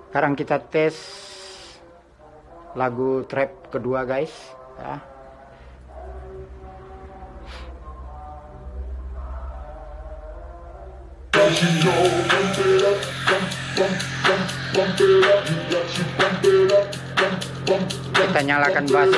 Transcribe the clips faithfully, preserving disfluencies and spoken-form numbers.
Sekarang kita tes lagu trap kedua guys ya. Kita nyalakan bass.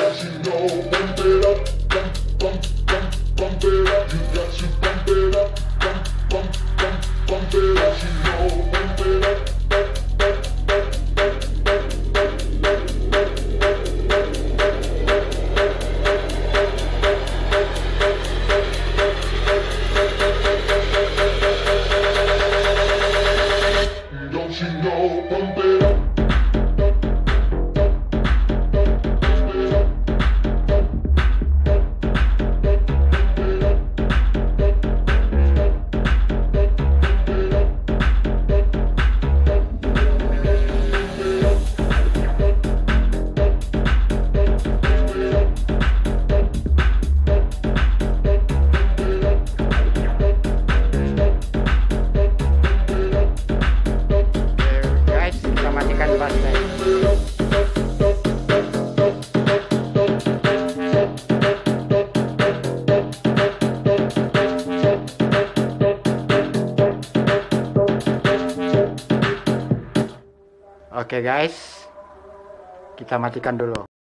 Oke guys, kita matikan dulu.